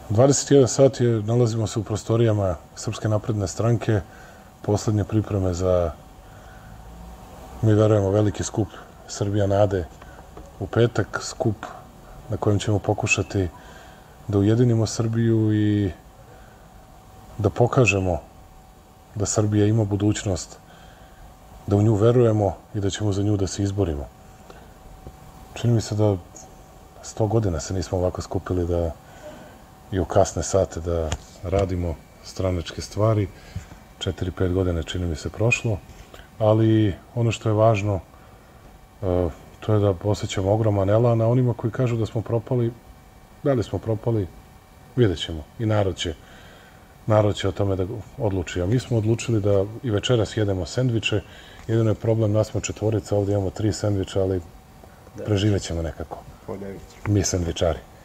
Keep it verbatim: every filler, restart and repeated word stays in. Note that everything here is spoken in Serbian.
dvadeset jedan sat je, nalazimo se u prostorijama Srpske napredne stranke, poslednje pripreme za, mi verujemo, veliki skup Srbija nade u petak, skup na kojem ćemo pokušati da ujedinimo Srbiju i da pokažemo da Srbija ima budućnost, da u nju verujemo i da ćemo za nju da se izborimo. Čini mi se da sto godina se nismo ovako skupili da i u kasne sate da radimo stranačke stvari. Četiri, pet godina čini mi se prošlo, ali ono što je važno to je da osjećamo ogroman elan, a onima koji kažu da smo propali, da li smo propali, vidjet ćemo. I narod će, narod će o tome da odluči. A mi smo odlučili da i večeras jedemo sendviče. Jedino je problem, nas smo četvorica, ovdje imamo tri sendviča, ali preživet ćemo nekako. Mi sendvičari.